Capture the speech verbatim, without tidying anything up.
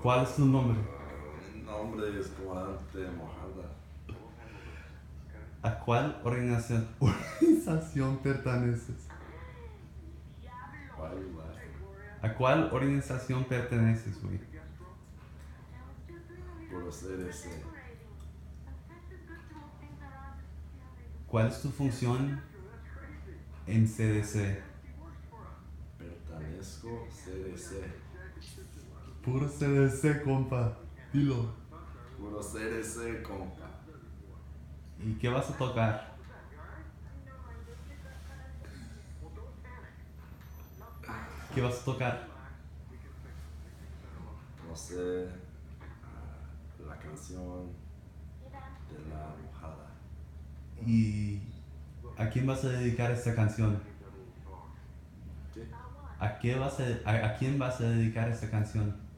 ¿Cuál es tu nombre? Mi nombre es Comandante Mojada. ¿A cuál organización, organización perteneces? ¿Cuál lugar? ¿A cuál organización perteneces, güey? Puro C D C. ¿Cuál es tu función en C D C? Pertenezco C D C. Puro C D C, compa. Dilo. Puro C D C, compa. ¿Y qué vas a tocar? ¿Qué vas a tocar? No sé. ah, La canción de la mojada. ¿Y a quién vas a dedicar esta canción? ¿Qué? ¿A, qué vas a, a, a quién vas a dedicar esta canción?